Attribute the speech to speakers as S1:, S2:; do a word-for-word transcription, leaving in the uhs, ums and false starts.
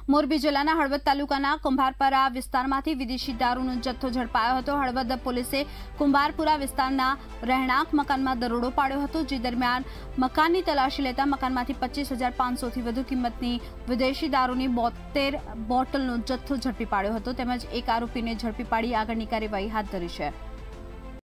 S1: મોરબી જિલ્લાના હળવદ તાલુકાના કુંભારપરા વિસ્તારમાંથી વિદેશી દારૂનો જથ્થો ઝડપાયો હતો। હળવદ પોલીસે કુંભારપુરા વિસ્તારના રહેણાંક મકાનમાં દરોડો પાડ્યો હતો, જે દરમિયાન મકાનની તલાશી લેતા મકાનમાંથી પચીસ હજાર પાંચસોથી વધુ કિંમતની વિદેશી દારૂની બોતેર બોટલનો જથ્થો ઝડપી પાડ્યો હતો, તેમજ એક આરોપીને ઝડપી પાડી આગળની કાર્યવાહી હાથ ધરી છે।